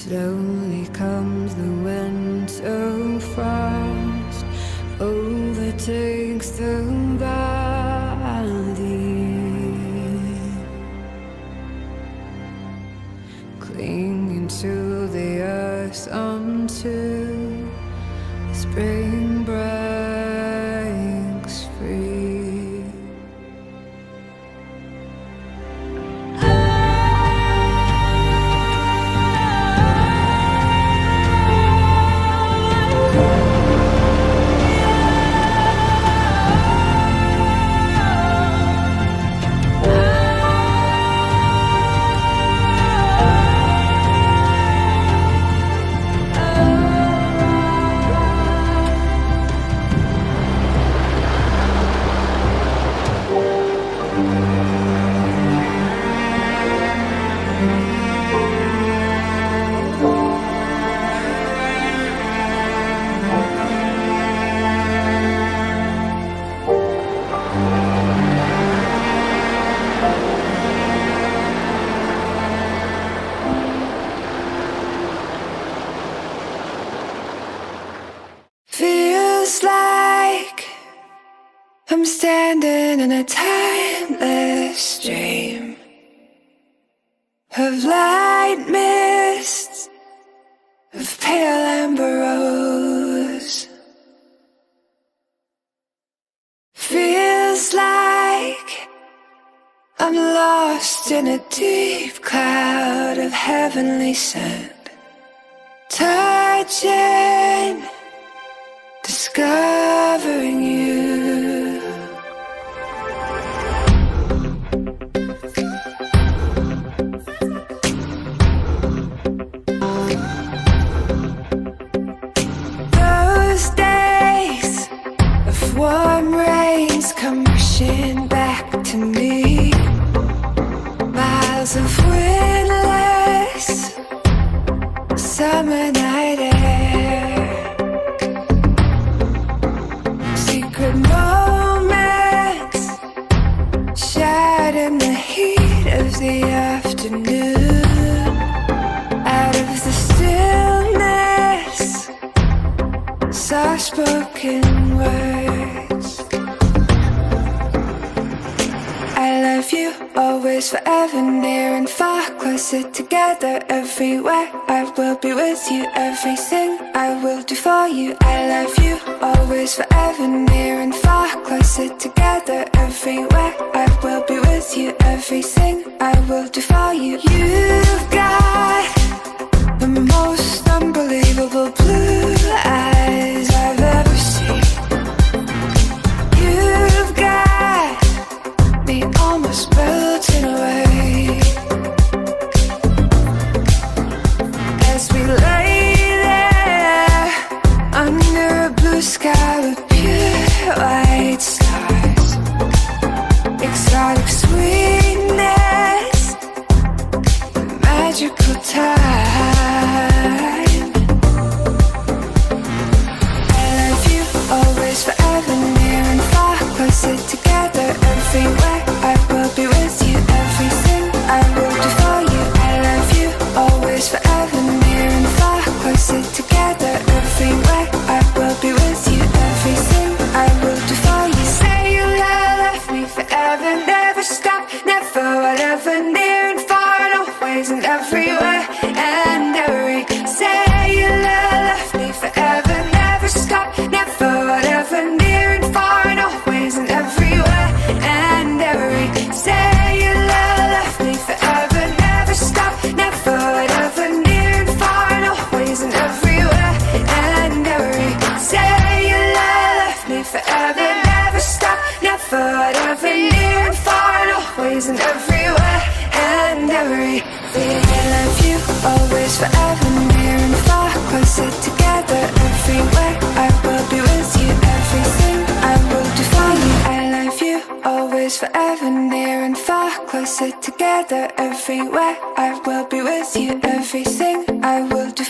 Slowly comes the winter frost, overtakes the valley, clinging to the earth until spring breaks free. Feels like I'm standing in a timeless dream of light mists, of pale amber rose. Feels like I'm lost in a deep cloud of heavenly scent, touching, discovering you. Those days of warm rains come rushing back to me. Miles of windless summer night air, secret moments shared in the heat of the afternoon. Out of the stillness, soft-spoken words. I love you, always, forever, near and far, closer together, everywhere. I will be with you, everything I will do for you. I love you, always, forever, near and far, closer together, everywhere. I will be with you, everything I will do for you. You've got the most unbelievable blue eyes I've ever seen. You've got me almost melting away as we lay there under a blue sky with pure white stars. Exotic sweetness, magical time. I love you, always, forever, near and far, closer together, everywhere. I will be with you, everything I will do for you. I love you, always, forever, near and far, closer together, everywhere. I will be with you, everything I will do for you. Say you love me forever, never stop, never, whatever, near and far, and always and everywhere and every. Say you love me forever, never stop, never, whatever, near and far, and always and everywhere and every. Say you love me forever, never stop, never, whatever, near and far, and always and everywhere and every. Say you love me forever, never stop, never, whatever, near and far, and always and everywhere and every. I love you, always, forever, near and far, closer together, everywhere. I will be with you, everything I will do for you. I love you, always, forever, near and far, closer together, everywhere. I will be with you, everything I will do